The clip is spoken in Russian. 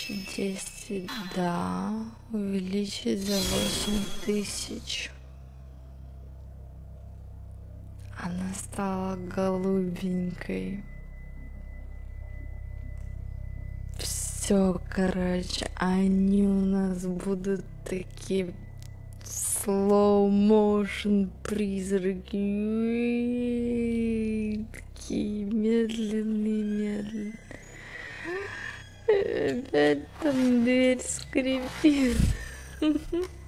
10, да, увеличить за 8000. Она стала голубенькой. Все, короче, они у нас будут такие slow motion призраки. Такие медленные. Опять там дверь скрипит.